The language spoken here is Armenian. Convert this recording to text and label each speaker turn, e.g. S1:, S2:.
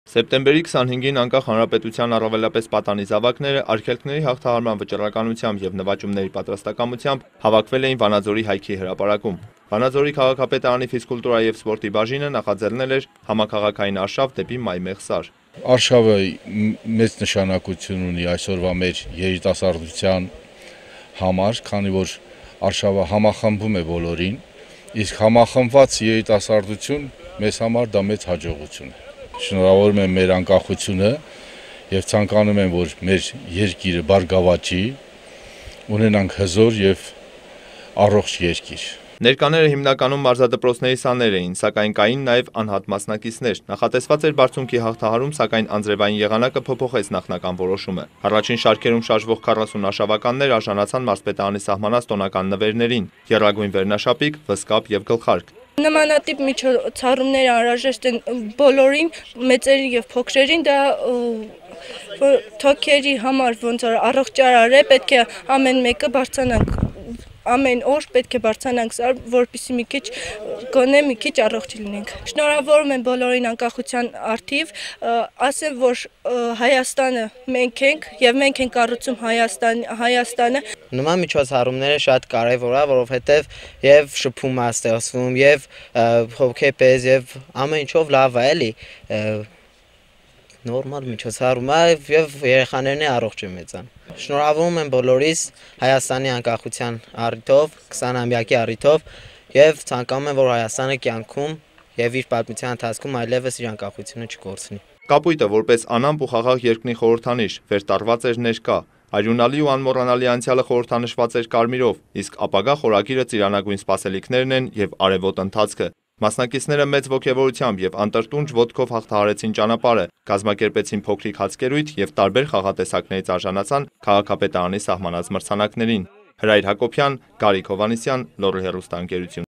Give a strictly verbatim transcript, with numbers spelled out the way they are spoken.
S1: Սեպտեմբերի քսանհինգին անկախ հանրապետության առավելապես պատանի զավակները արգելքների հաղթահարման վճռականությամբ և նվաճումների պատրաստակամությամբ հավաքվել էին Վանաձորի Հայքի հրապարակում։ Վանաձորի քաղաքապետարանի ֆիզկուլտուրայի և սպորտի բաժինը նախաձեռնել էր Համաքաղաքային արշավ դեպի Մայմեխ սար։
S2: Արշավը մեծ նշանակություն ունի այսօրվա մեր երիտասարդության համար, քանի որ արշավը համախմբում է բոլորին, իսկ համախմբված երիտասարդություն մեզ համար դա մեծ հաջողություն է։ Շնորհավորում եմ մեր անկախությունը և ցանկանում եմ, որ մեր երկիրը բարգավաճի, ունենանք հզոր և առողջ երկիր։
S1: Ներկաները հիմնականում մարզադպրոցների սաներ էին, սակայն կային նաև անհատ մասնակիցներ։ Նախատեսված էր բարձունքի հաղթահարում, սակայն անձրևային եղանակը փոփոխեց նախնական որոշումը։ Առաջին շարքերում շարժվող քառասուն արշավականներ արժանացան մարզպետարանի սահմանած տոնական նվերներին՝ եռագույն վերնաշապիկ, վզկապ և գլխարկ։
S3: Նմանատիպ միջոցառումները անհրաժեշտ են բոլորին, մեծերին և փոքրերին, դա թոքերի համար ոնց որ առողջարար է, պետք է ամեն մեկը բարձրանանք, ամեն օր պետք է բարձրանանք սար, որպեսզի մի քիչ գոնե մի քիչ առողջ լինենք։ Շնորհավորում եմ բոլորին անկախության առթիվ, ասեմ, որ Հայաստանը մենք ենք և մենք ենք կառուցում Հայաստան, Հայաստանը։
S4: Նման միջոցառումները շատ կարևոր է, որովհետև եւ շփում է ստեղծվում, եւ հոգեպես, եւ ամեն ինչով լավ է, էլի։ Նորմալ միջոցառում է եւ երեխաներն առողջ են մեծան։ Շնորհավորում եմ բոլորիս Հայաստանի անկախության առիթով, քսանամյակի առիթով եւ ցանկանում եմ, որ Հայաստանը կյանքում եւ իր պատմության ընթացքում այլևս իր անկախությունը չկորցնի։
S1: Կապույտը որպես անամպ ու խաղաղ երկնի խորհրդանիշ վերտարված էր ներկա, արյունալի ու անմոռանալի անցյալը խորհրդանշված էր կարմիրով, իսկ ապագա խորագիրը ծիրանագույն սպասելիքներն են եւ արևոտ ընթացքը։ Մասնակիցները մեծ ոգևորությամբ եւ անտրտունջ ոտքով հաղթահարեցին ճանապարհը, կազմակերպեցին փոքրիկ հացկերույթ եւ տարբեր խաղատեսակներից արժանացան քաղաքապետարանի սահմանած մրցանակներին։ Հրայր Հակոբյան, Գարիկ Հովհաննիսյան, Լոռի հեռուստաընկերություն։